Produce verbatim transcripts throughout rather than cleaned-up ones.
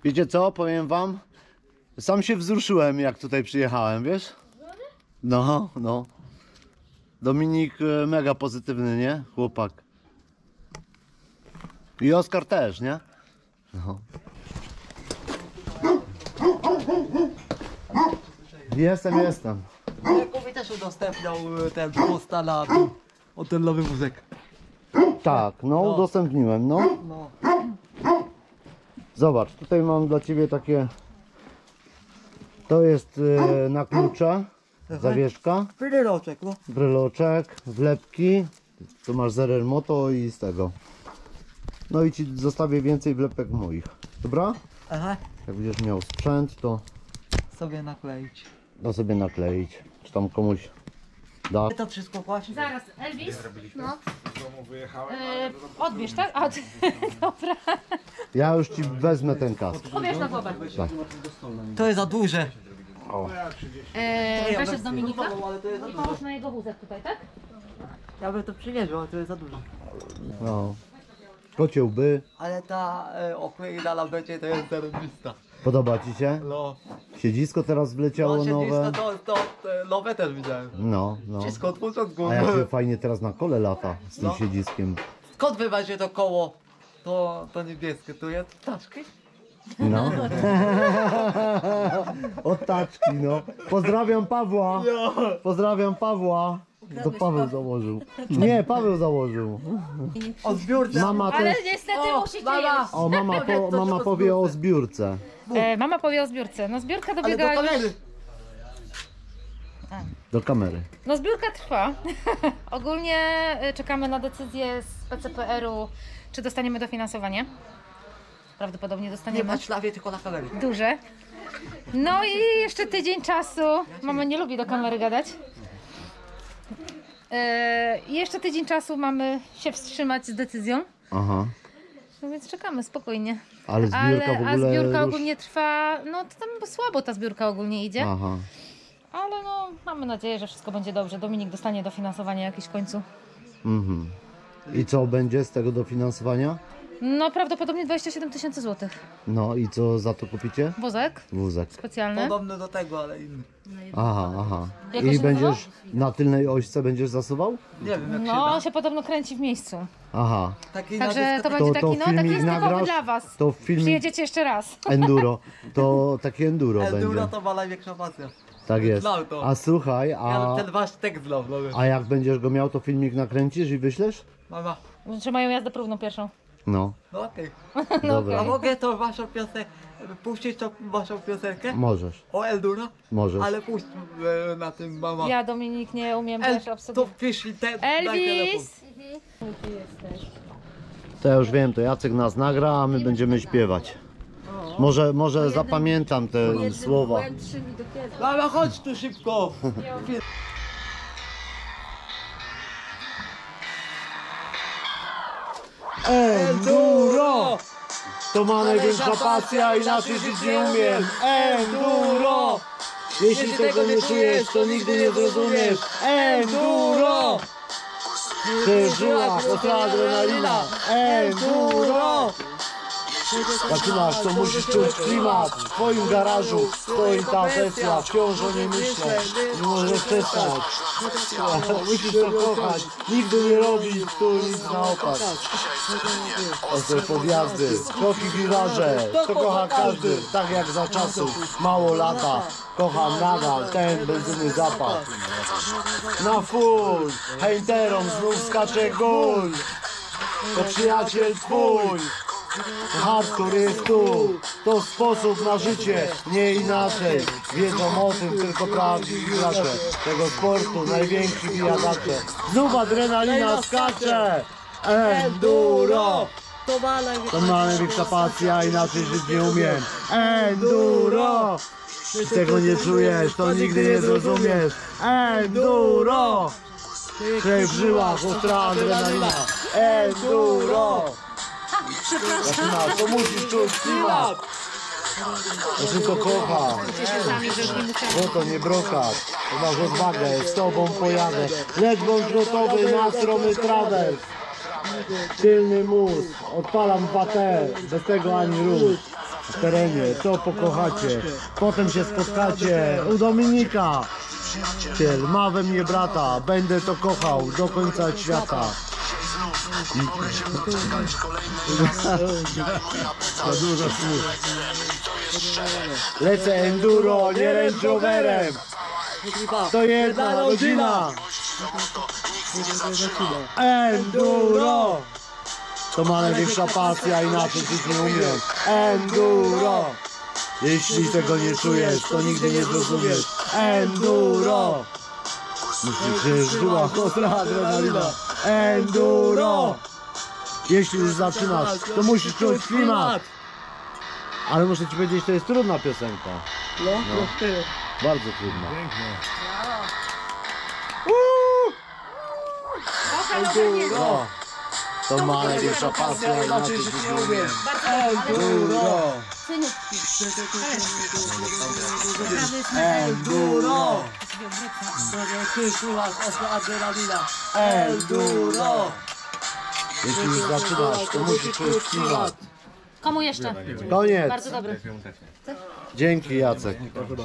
Wiecie co, powiem wam? Sam się wzruszyłem, jak tutaj przyjechałem, wiesz? No, no. Dominik mega pozytywny, nie? Chłopak. I Oskar też, nie? No. Jestem, jestem. Jakowi też udostępniał ten posta na o ten nowy wózek. Tak, no udostępniłem, no. No. Zobacz, tutaj mam dla ciebie takie. To jest e, na klucze, zawieszka, Bryloczek, no. bryloczek, wlepki. Tu masz Zerer Moto i z tego. No i ci zostawię więcej wlepek moich. Dobra? Aha. Jak będziesz miał sprzęt, to Sobie nakleić. da sobie nakleić. Czy tam komuś da. To wszystko właśnie. Zaraz, Elvis? No. E, odbierz, tak? A, ty, dobra. Ja już ci wezmę ten kask. Pobierz na głowę. Tak. To jest za duże. E, weź z Dominika Ale to jest za i duże. połóż na jego wózek tutaj, tak? Ja bym to przymierzył, ale to jest za duże. No. Kocie łby. Ale ta e, okleina na becie to jest zarobista. Podoba ci się? No. Siedzisko teraz wleciało No, nowe. to, to, to, to nowe też widziałem. No, no. Wszystko od początku. A jak się fajnie teraz na kole lata z tym No. siedziskiem. Skąd wy macie to koło? To, to niebieskie, tu jest ptaszki? No. Od taczki, no. Pozdrawiam Pawła. Pozdrawiam Pawła. To Paweł założył. Nie, Paweł założył. O zbiórce. Mama Ale też. niestety O, musicie mama. jeść. O, mama, po, mama powie o zbiórce. E, mama powie o zbiórce. No zbiórka Ale dobiega do już... kamery. Do kamery. No zbiórka trwa. Ogólnie e, czekamy na decyzję z P C P R-u, czy dostaniemy dofinansowanie. Prawdopodobnie Nie dostaniemy. patrz na mnie, tylko na kamerę. Duże. No i jeszcze tydzień czasu. Mama nie lubi do kamery gadać. E, I jeszcze tydzień czasu mamy się wstrzymać z decyzją. Aha. No więc czekamy spokojnie. Ale zbiórka Ale, w ogóle a zbiórka już... ogólnie trwa, no to tam słabo ta zbiórka ogólnie idzie. Aha. Ale no mamy nadzieję, że wszystko będzie dobrze. Dominik dostanie dofinansowanie jakieś w końcu. Mhm. I co będzie z tego dofinansowania? No prawdopodobnie dwadzieścia siedem tysięcy złotych. No i co za to kupicie? Wózek Wózek. specjalny. Podobny do tego, ale inny. Aha, aha. Jak to I się będziesz na tylnej ośce będziesz zasuwał? Nie wiem jak się No da. on się podobno kręci w miejscu. Aha. Taki Także na to dyskotece- będzie to taki, no taki filmik jest typowy nagrasz? dla was. To filmik Przyjedziecie jeszcze raz. enduro. To takie enduro Enduro będzie. to ma największa pasja. Tak jest. Znał to. A słuchaj, Ja a, ten wasz tekst znał, no wiesz. a jak będziesz go miał, to filmik nakręcisz i wyślesz? Mama, Czy mają jazdę próbną pierwszą? No, no okej. dobra. A mogę to waszą piosenkę, puścić tą waszą piosenkę? Możesz, O Enduro? możesz. Ale puść e, na tym mama. Ja Dominik nie umiem El, też to absolutnie. wpisz i te, daj telefon. Elvis! To ja już wiem, to Jacek nas nagra, a my będziemy śpiewać. Może, może zapamiętam te słowa. Mama, chodź tu szybko. Enduro! To ma największa pasja, inaczej żyć nie umiem. Enduro! Jeśli tego nie czujesz, to nigdy nie zrozumiesz. Enduro! W żyłach ostra adrenalina. Enduro! Zaczynasz, to musisz czuć klimat. W twoim garażu stoi ta Tesla. Wciąż o niej myślę, nie możesz przestać. Musisz to kochać, nigdy nie robić tu nic na opak. Ostre podjazdy, kroki wiraże, to kocha każdy, tak jak za czasów, mało lata. Kocham nadal ten benzyny zapach. Na full, hejterom znów skacze gól. To przyjaciel twój. Hardcore jest tu, to sposób na życie, nie inaczej. Wiedzą o tym tylko prawdziwi gracze tego sportu, najwięksi pijadacze. Znów adrenalina skacze. Enduro! To ma największa To ma największa pasja, inaczej żyć nie umiem. Enduro! Jeśli tego nie czujesz, to nigdy nie zrozumiesz. Enduro! Krew w żyłach, ostra adrenalina. Enduro! Zaczynasz, to musisz czuć klimat. Ja tylko kocham. Bo to nie brokat. To masz odwagę, z tobą pojadę. Lecz bądź gotowy na stromy trawę. Tylny mózg, odpalam dwa T, bez tego ani rusz. w terenie, to pokochacie. Potem się spotkacie u Dominika. Ciel, ma we mnie brata, będę to kochał do końca świata. Za dużo słów. Lecę enduro, nie Range Roverem. To jedna rodzina. Enduro. To ma największa pasja, inaczej żyć nie umiem. Enduro. Jeśli tego nie czujesz, to nigdy nie zrozumiesz. Enduro. Musisz, że jest żyła ostra adrenalina. Enduro. Jeśli już zaczynasz, to musisz czuć klimat. Ale muszę ci powiedzieć, to jest trudna piosenka. No, no. Bardzo trudna. Enduro. To ma największa pasja, inaczej żyć nie umiem. Enduro. Enduro. Adrenalina. Enduro. Jeśli już zaczynasz, to musisz czuć klimat. Komu jeszcze? Koniec. Bardzo dobry. Dzięki, Jacek.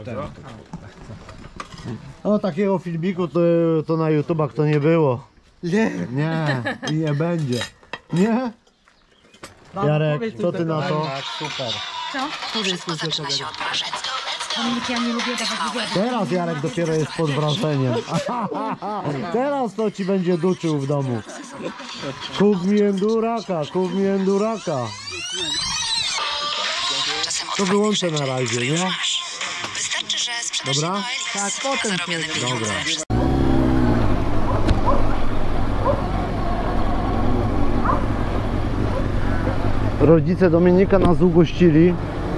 O, takiego filmiku to, to na YouTubach to nie było. Nie. Nie, i nie będzie. Nie? Jarek, co ty na to? Super. Co? Zaczyna się od Marzecka. Dominik, ja nie lubię dawać wywiadów. Teraz Jarek dopiero jest pod wrażeniem. Teraz to ci będzie duczył w domu. Kup mi enduraka, kup mi enduraka. Czasem To wyłączę na razie, nie? masz. Wystarczy, że sprzedasz Dobra? jedno Elis Tak, potem na zarobione się- pieniądze. Dobra. Rodzice Dominika nas ugościli.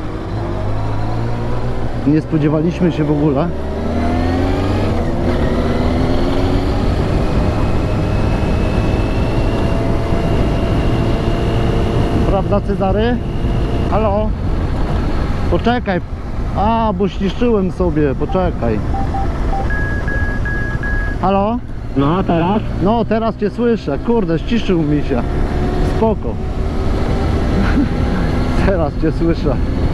Nie spodziewaliśmy się w ogóle. Prawda, Cezary? Halo? Poczekaj. A, bo ściszyłem sobie, poczekaj. Halo? No, teraz? No, teraz cię słyszę. Kurde, ściszył mi się. Spoko. Teraz cię słyszę.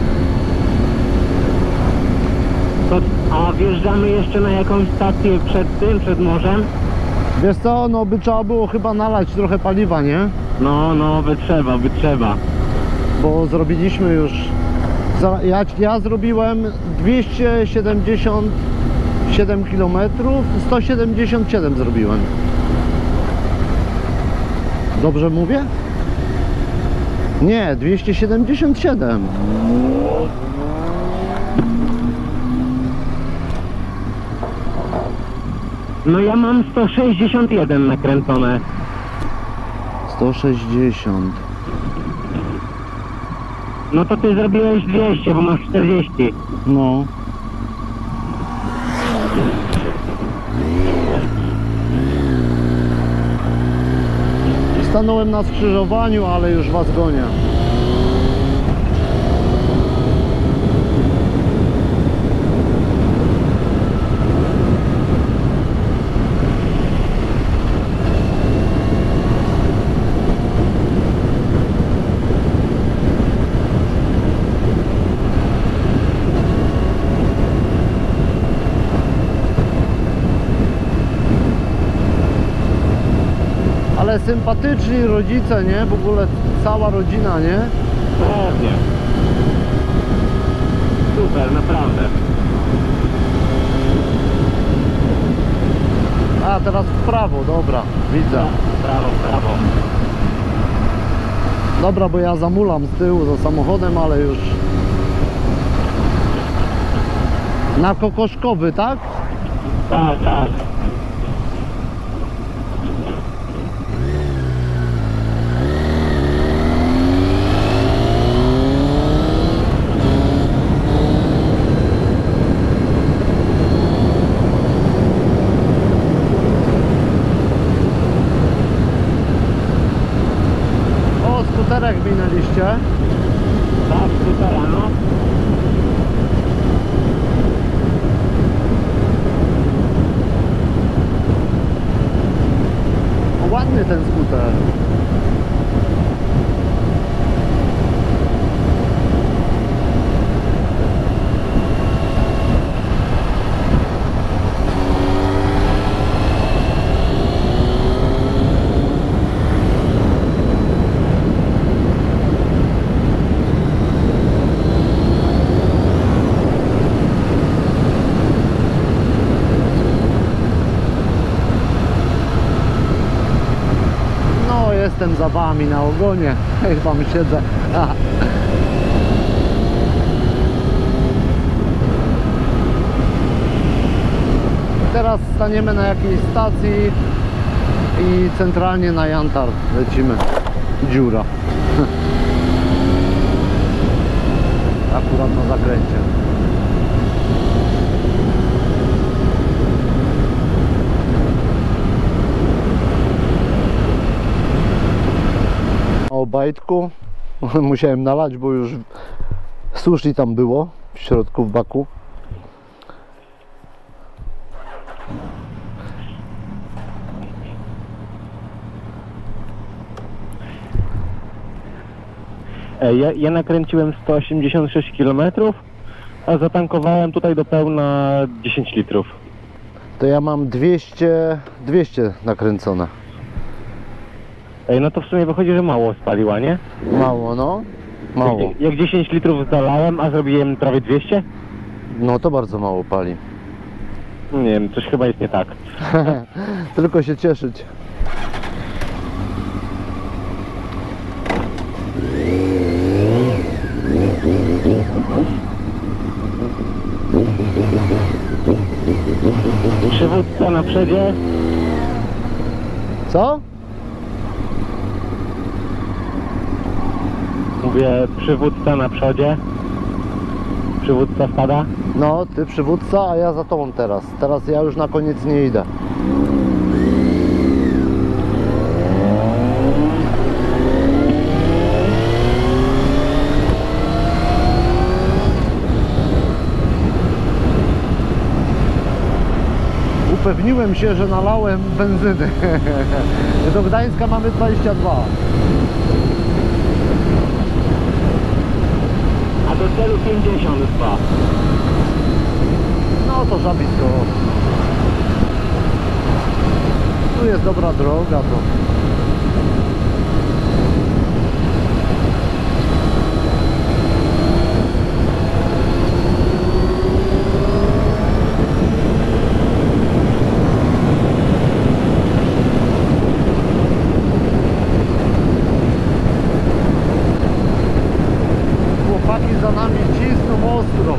To, a wjeżdżamy jeszcze na jakąś stację przed tym, przed morzem? Wiesz co, no by trzeba było chyba nalać trochę paliwa, nie? No, no, by trzeba, by trzeba. Bo zrobiliśmy już... za- Ja, ja zrobiłem dwieście siedemdziesiąt siedem kilometrów, sto siedemdziesiąt siedem zrobiłem. Dobrze mówię? Nie, dwieście siedemdziesiąt siedem. No ja mam sto sześćdziesiąt jeden nakręcone. sto sześćdziesiąt. No to ty zrobiłeś dwieście, bo masz czterdzieści. No. Stanąłem na skrzyżowaniu, ale już was gonię. Ale sympatyczni rodzice, nie? W ogóle cała rodzina, nie? Pewnie. Super, naprawdę. A, teraz w prawo, dobra, widzę. Brawo, brawo. Dobra, bo ja zamulam z tyłu za samochodem, ale już... Na Kokoszkowy, tak? Tak, tak. O, skuterek minęliście. Tak, super, no. O, ładny ten skuter. Jestem za wami na ogonie. Chyba mi siedzę. Aha. Teraz staniemy na jakiejś stacji i centralnie na Jantar lecimy. Dziura. Akurat na zakręcie. O bajtku musiałem nalać, bo już sushi tam było w środku w baku. Ja, ja nakręciłem sto osiemdziesiąt sześć kilometrów, a zatankowałem tutaj do pełna dziesięć litrów. To ja mam dwieście, dwieście nakręcone. Ej, no to w sumie wychodzi, że mało spaliła, nie? Mało, no. Mało. Jak, jak dziesięć litrów zalałem, a zrobiłem prawie dwieście? No to bardzo mało pali. Nie wiem, coś chyba jest nie tak. Tylko się cieszyć. Przywódca na przodzie. Co? Mówię, przywódca na przodzie. Przywódca stada. No, ty przywódca, a ja za tobą teraz. Teraz ja już na koniec nie idę. Upewniłem się, że nalałem benzyny. Do Gdańska mamy dwadzieścia dwa. A do celu pięćdziesiąt dwa. No to żabisko. Tu jest dobra droga, to chłopaki za nami cisną ostro.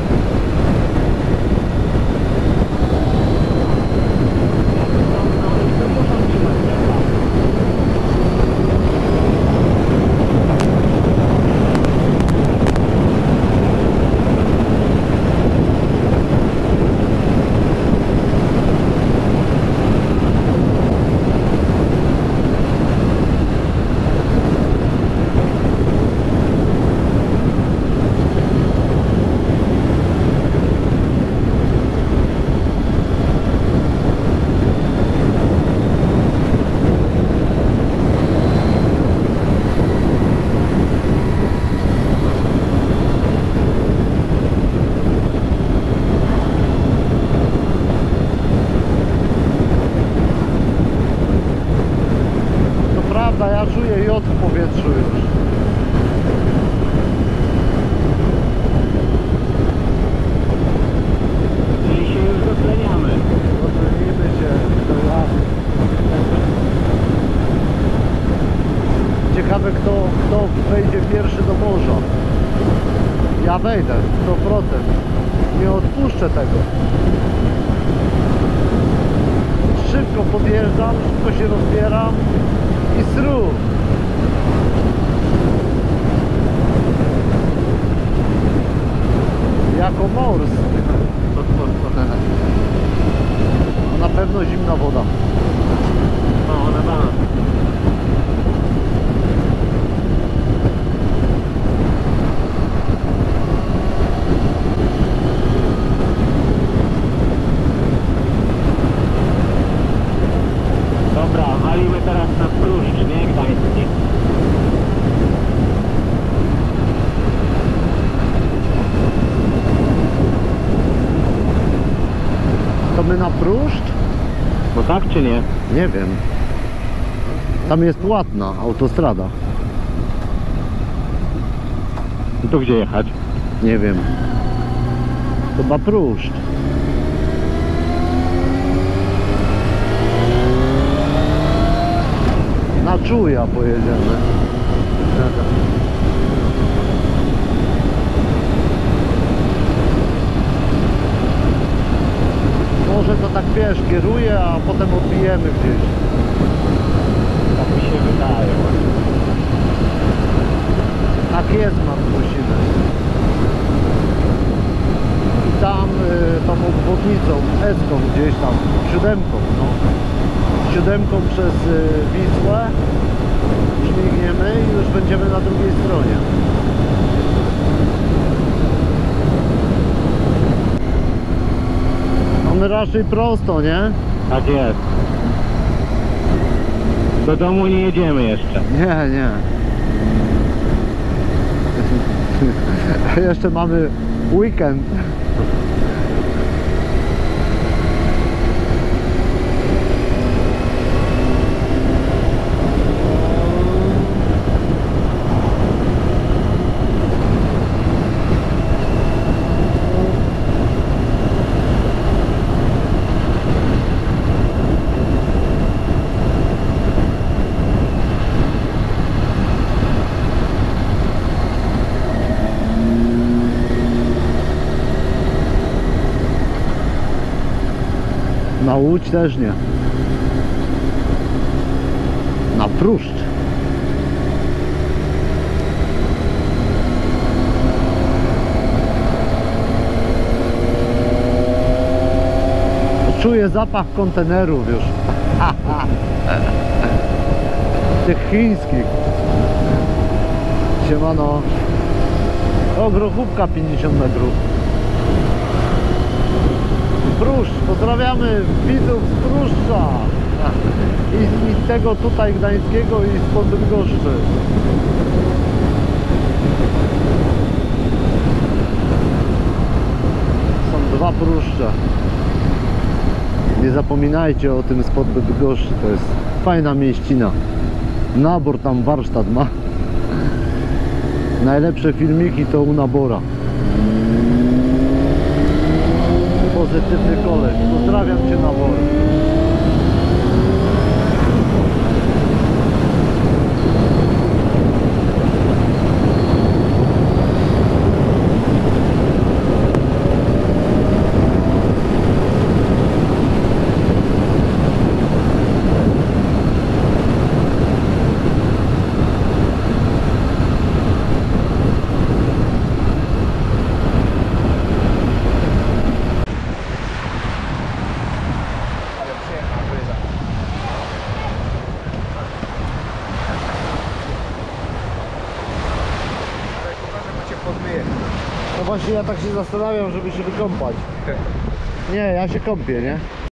Ja czuję jod w powietrzu już. Czyli się już dotleniamy. Dotlenimy się. Ciekawe kto, kto wejdzie pierwszy do morza. Ja wejdę, sto procent. Nie odpuszczę tego. Szybko podjeżdżam, szybko się rozbieram i sru. Jako mors. Na pewno zimna woda. No, na bank. Dobra, walimy teraz na Pruszcz, nie Gdański. To my na Pruszcz? No tak czy nie? Nie wiem. Tam jest płatna autostrada. No to gdzie jechać? Nie wiem. Chyba Pruszcz. Na Czuja pojedziemy. Może to tak wiesz, kieruje, a potem odbijemy gdzieś. Tak mi się wydaje. Tak jest, Markusiny. I tam y, tą obwodnicą, eską gdzieś tam, siódemką, no. Siódemką przez y, Wisłę śmigniemy i już będziemy na drugiej stronie. Mamy raczej prosto, nie? Tak jest. Do domu nie jedziemy jeszcze. Nie, nie. Jeszcze mamy weekend. Na Łódź też nie. Na Pruszcz. Czuję zapach kontenerów już. Tych chińskich. Siemano. O, grochówka pięćdziesiąt metrów. Pruszcz, pozdrawiamy widzów z Pruszcza I, i tego tutaj gdańskiego i spod Bydgoszczy. Są dwa Pruszcze. Nie zapominajcie o tym spod Bydgoszczy, to jest fajna mieścina. Nabor tam warsztat ma. Najlepsze filmiki to u Nabora. Pozytywny koleś. Pozdrawiam Cię, Nabor. No właśnie ja tak się zastanawiam, żeby się wykąpać. Nie, ja się kąpię, nie?